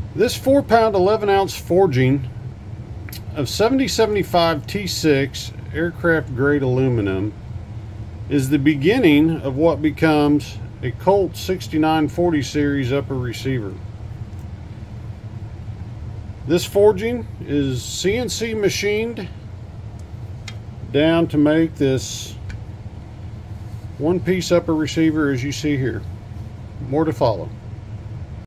This 4-pound 11-ounce forging of 7075 T6 aircraft grade aluminum is the beginning of what becomes a Colt 6940 series upper receiver. This forging is CNC machined down to make this one-piece upper receiver as you see here. More to follow.